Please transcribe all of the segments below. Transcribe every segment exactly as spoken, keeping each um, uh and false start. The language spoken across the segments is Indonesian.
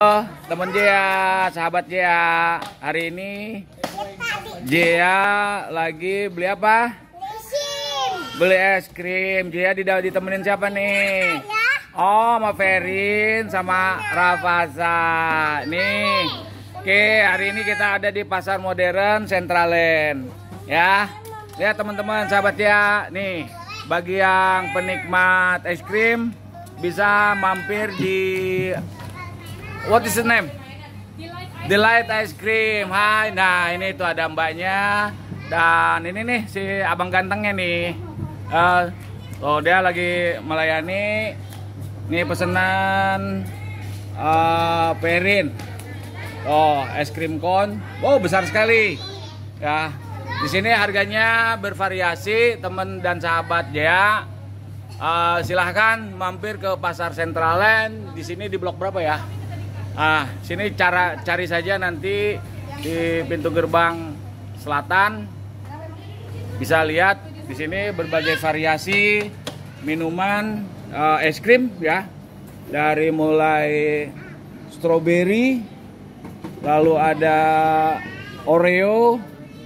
Oh, temen Jia, sahabat Jia. Hari ini Jia lagi beli apa? Beli es krim. Jia ditemenin siapa nih? Oh, sama Ferin sama Rafasa. Nih. Oke, hari ini kita ada di Pasar Modern Centraland. Ya. Lihat teman-teman, sahabat Jia. Nih, bagi yang penikmat es krim bisa mampir di what is the name? Delight Ice Cream. Hai, nah ini tuh ada mbaknya dan ini nih si abang gantengnya nih. Uh, oh dia lagi melayani. Nih pesanan uh, Perin. Oh es krim kon. Oh besar sekali. Ya di sini harganya bervariasi teman dan sahabat ya. Uh, silahkan mampir ke Pasar Centraland. Di sini di blok berapa ya? Ah, sini cara cari saja nanti di pintu gerbang selatan. Bisa lihat di sini berbagai variasi minuman uh, es krim ya. Dari mulai strawberry, lalu ada Oreo,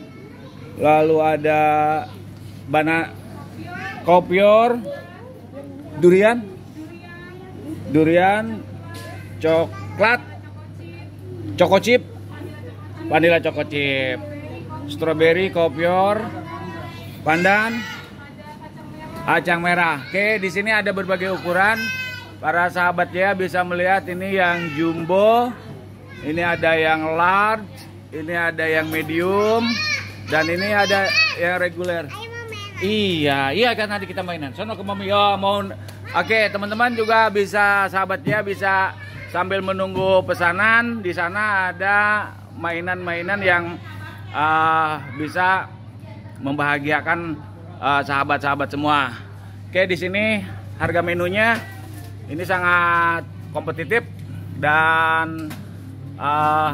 lalu ada banana kopior, durian, durian, coklat, choco chip, vanilla choco chip, strawberry, kopior, pandan, kacang merah. Oke, di sini ada berbagai ukuran. Para sahabat ya bisa melihat ini yang jumbo, ini ada yang large, ini ada yang medium, dan ini ada yang reguler. Iya, iya kan nanti kita mainan. Sono ke mami. Oh, mau. Oke, teman-teman juga bisa sahabatnya bisa sambil menunggu pesanan. Di sana ada mainan-mainan yang uh, bisa membahagiakan sahabat-sahabat uh, semua. Oke, di sini harga menunya ini sangat kompetitif dan uh,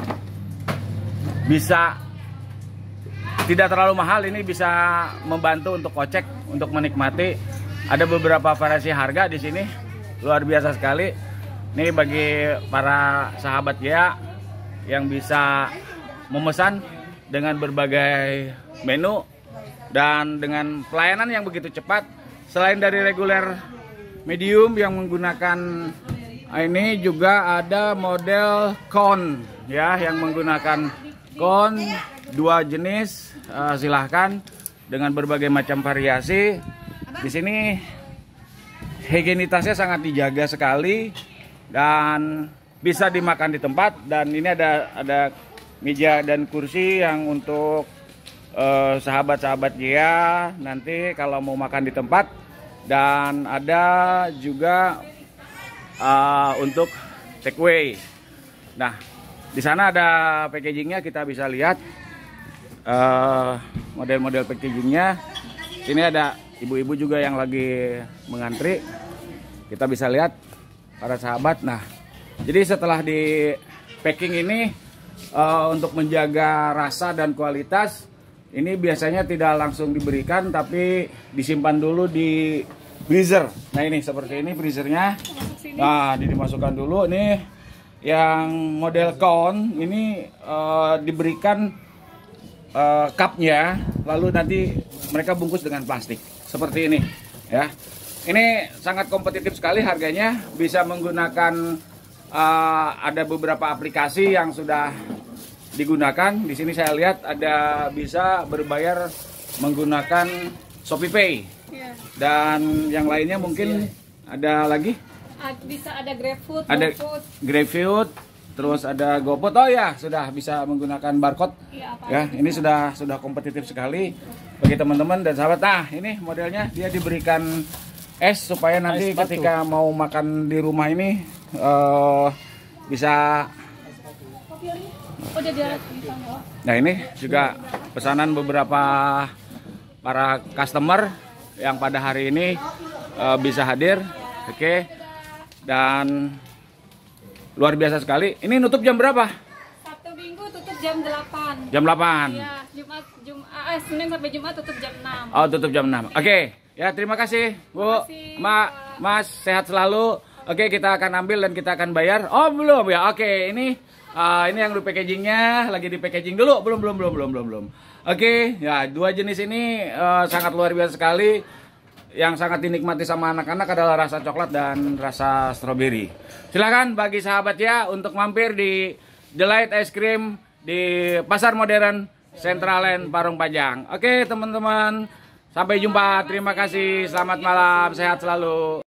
bisa tidak terlalu mahal. Ini bisa membantu untuk kocek untuk menikmati. Ada beberapa variasi harga di sini luar biasa sekali. Ini bagi para sahabat ya yang bisa memesan dengan berbagai menu dan dengan pelayanan yang begitu cepat. Selain dari reguler medium yang menggunakan ini juga ada model cone ya yang menggunakan cone dua jenis. Uh, silahkan dengan berbagai macam variasi. Di sini higienitasnya sangat dijaga sekali dan bisa dimakan di tempat. Dan ini ada ada meja dan kursi yang untuk sahabat-sahabat uh, Jia nanti kalau mau makan di tempat. Dan ada juga uh, untuk take away. Nah, di sana ada packagingnya, kita bisa lihat model-model uh, packagingnya. Sini ada ibu-ibu juga yang lagi mengantri. Kita bisa lihat para sahabat. Nah, jadi setelah di packing ini uh, untuk menjaga rasa dan kualitas, ini biasanya tidak langsung diberikan tapi disimpan dulu di freezer. Nah ini seperti ini freezernya. Nah ini dimasukkan dulu. Nih yang model cone ini uh, diberikan uh, cupnya, lalu nanti mereka bungkus dengan plastik seperti ini ya. Ini sangat kompetitif sekali harganya. Bisa menggunakan uh, ada beberapa aplikasi yang sudah digunakan. Di sini saya lihat ada bisa berbayar menggunakan ShopeePay. Yeah. Dan yang lainnya mungkin yeah. Ada lagi? Bisa ada GrabFood, ada GoFood. GrabFood, terus ada GoFood. Oh ya, sudah bisa menggunakan barcode. Yeah, ya, ini sudah sudah kompetitif sekali bagi teman-teman dan sahabat. Nah, ini modelnya dia diberikan es supaya nanti ketika mau makan di rumah ini uh, bisa. Nah ini juga pesanan beberapa para customer yang pada hari ini uh, bisa hadir. Oke okay. Dan luar biasa sekali. Ini nutup jam berapa? Sabtu Minggu tutup jam delapan. Jam delapan. Iya, Jumat Jumat eh, Senin sampai Jumat tutup jam enam. Oh, tutup jam enam. Oke. Okay. Ya, terima kasih, Bu. Terima kasih, Mak, Mas, sehat selalu. Oke, kita akan ambil dan kita akan bayar. Oh, belum ya. Oke, ini uh, ini yang di packagingnya lagi di packaging dulu. Belum, belum, belum, belum, belum, belum. Oke, ya dua jenis ini uh, sangat luar biasa sekali. Yang sangat dinikmati sama anak-anak adalah rasa coklat dan rasa stroberi. Silakan bagi sahabat ya untuk mampir di Delight Ice Cream di Pasar Modern Centralen Parung Panjang. Oke, teman-teman. Sampai jumpa. Terima kasih. Selamat malam. Sehat selalu.